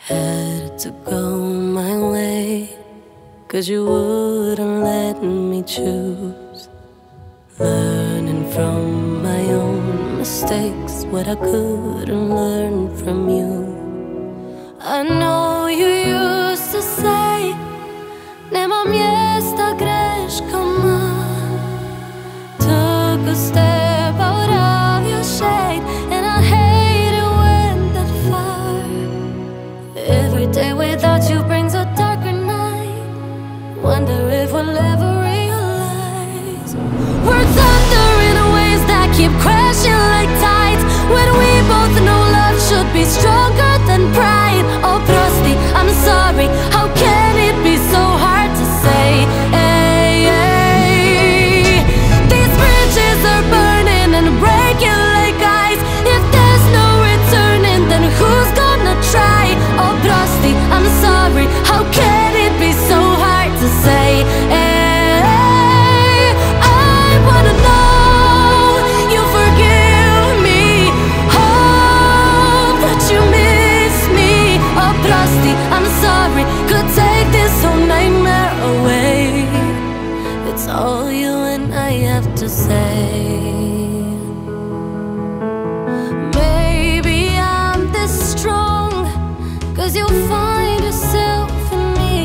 Had to go my way, 'cause you wouldn't let me choose. Learning from my own mistakes, what I couldn't learn from you. I know you used to say, nema mjesta greškama. Took a step out of your shade, and I hate it when that far. Every day without you brings a darker night. Wonder if we'll ever realize we're thunder in waves that keep crashing like tides, when we both know love should be stronger than pride. Oh, прости, I'm sorry, how can it be so hard to say? Hey, hey. These bridges are burning and breaking like ice. If there's no returning, then who's gonna try? Oh, прости, I'm sorry, how can it be so hard to say? Hey, I wanna know you forgive me. Hope that you miss me. Oh, прости, I'm sorry, could take this whole nightmare away. It's all you and I have to say. Maybe I'm this strong 'cause you'll find yourself in me.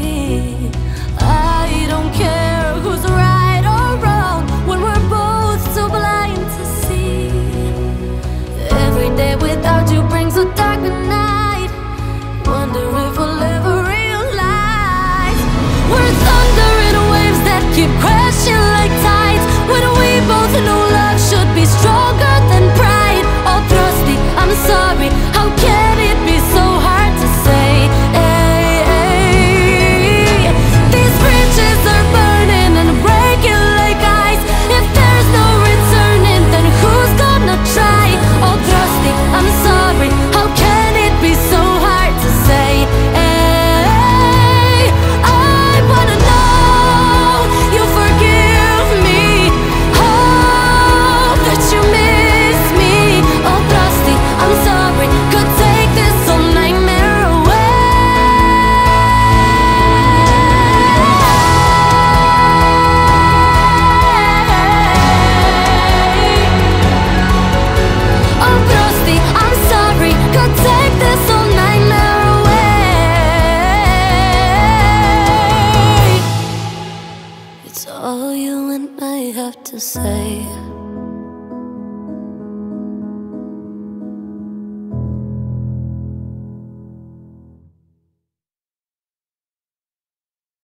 I don't care who's right or wrong when we're both so blind to see. Every day without you brings a darker night. Wonder if we'll ever realize we're thunder in waves that keep crashing.